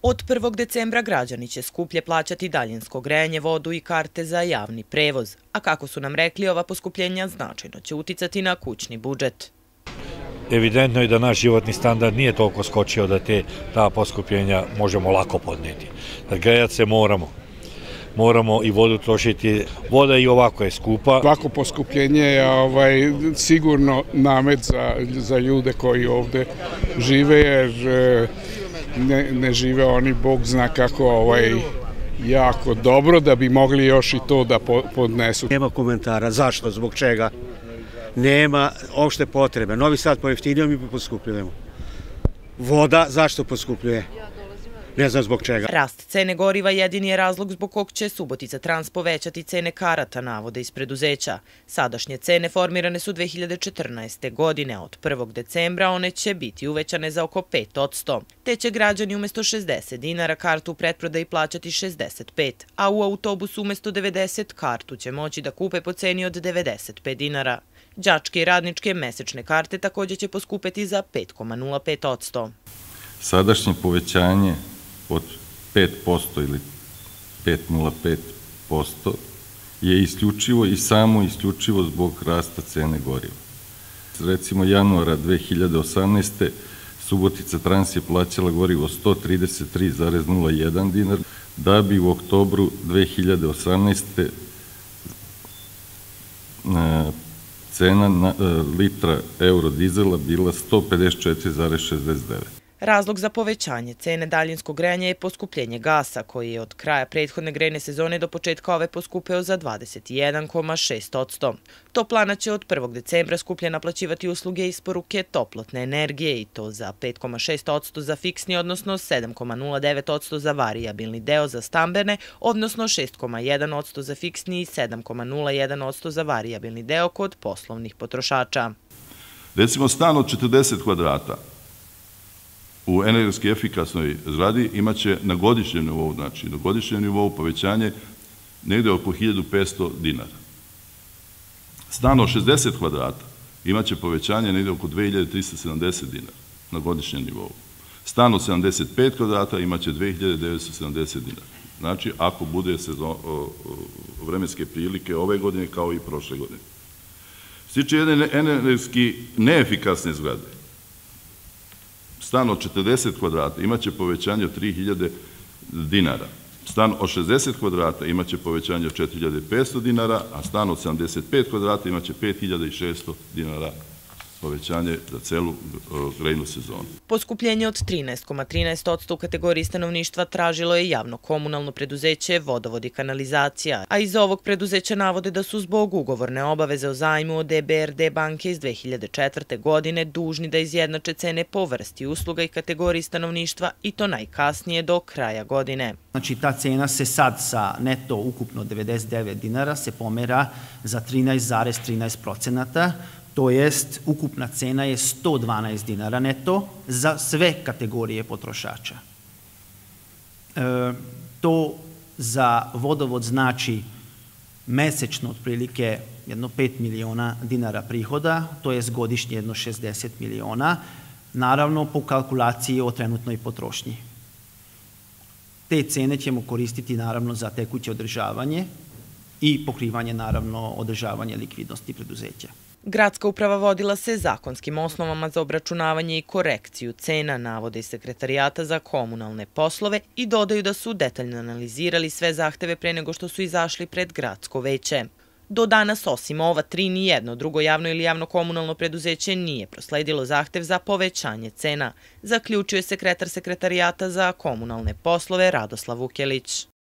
Od 1. decembra građani će skuplje plaćati daljinsko grejanje, vodu i karte za javni prevoz. A kako su nam rekli, ova poskupljenja značajno će uticati na kućni budžet. Evidentno je da naš životni standard nije toliko skočio da ta poskupljenja možemo lako podneti. Da grejati se moramo i vodu trošiti. Voda i ovako je skupa. Ovako poskupljenje je sigurno namet za ljude koji ovde žive, jer ne žive oni, Bog zna kako jako dobro, da bi mogli još i to da podnesu. Nema komentara zašto, zbog čega. Nema opšte potrebe. Novi Sad pojeftinio, mi poskupljujemo. Voda zašto poskupljuje? Ne znam zbog čega. Rast cene goriva jedini je razlog zbog kog će Subotica Trans povećati cene karata, navode iz preduzeća. Sadašnje cene formirane su 2014. godine, a od 1. decembra one će biti uvećane za oko 5%. Te će građani umesto 60 dinara kartu u pretprodaji plaćati 65, a u autobusu umesto 90 kartu će moći da kupe po ceni od 95 dinara. Đačke i radničke mesečne karte također će poskupeti za 5,05%. Sadašnje povećanje od 5% ili 5,05% je isključivo i samo isključivo zbog rasta cene goriva. Recimo januara 2018. Subotica Trans je plaćala gorivo 133,01 dinar, da bi u oktobru 2018. cena litra eurodizela bila 154,69. Razlog za povećanje cene daljinskog grejanja je poskupljenje gasa, koji je od kraja prethodne grejne sezone do početka ove poskupeo za 21,6%. Toplana će od 1. decembra skuplje naplaćivati usluge isporuke toplotne energije i to za 5,6% za fiksni, odnosno 7,09% za varijabilni deo za stambene, odnosno 6,1% za fiksni i 7,01% za varijabilni deo kod poslovnih potrošača. Recimo stan od 40 kvadrata u energetski efikasnoj zgradi imaće na godišnjem nivou, znači na godišnjem nivou povećanje negde oko 1500 dinara. Stan od 60 kvadrata imaće povećanje negde oko 2370 dinara na godišnjem nivou. Stan od 75 kvadrata imaće 2970 dinara. Znači, ako bude vremenske prilike ove godine kao i prošle godine. Što se tiče jedne energetski neefikasne zgrade, stan od 40 kvadrata imaće povećanje od 3000 dinara. Stan od 60 kvadrata imaće povećanje od 4500 dinara, a stan od 75 kvadrata imaće 5600 dinara povećanje za celu grejnu sezonu. Poskupljenje od 13,13% u kategoriji stanovništva tražilo je javno komunalno preduzeće Vodovod i kanalizacija, a iz ovog preduzeća navode da su zbog ugovorne obaveze o zajmu od EBRD banke iz 2004. godine dužni da izjednače cene po vrsti usluga i kategoriji stanovništva i to najkasnije do kraja godine. Znači ta cena se sad sa neto ukupno 99 dinara se pomera za 13,13%, to jest ukupna cena je 112 dinara neto za sve kategorije potrošača. To za vodovod znači mesečno otprilike jedno 5 miliona dinara prihoda, to jest godišnje jedno 60 miliona, naravno po kalkulaciji o trenutnoj potrošnji. Te cene ćemo koristiti naravno za tekuće održavanje i pokrivanje naravno održavanje likvidnosti preduzeća. Gradska uprava vodila se zakonskim osnovama za obračunavanje i korekciju cena, navode iz Sekretarijata za komunalne poslove i dodaju da su detaljno analizirali sve zahteve pre nego što su izašli pred gradsko veće. Do danas, osim ova tri, nijedno drugo javno ili javno komunalno preduzeće nije prosledilo zahtev za povećanje cena, zaključuje sekretar Sekretarijata za komunalne poslove Radoslav Vukelić.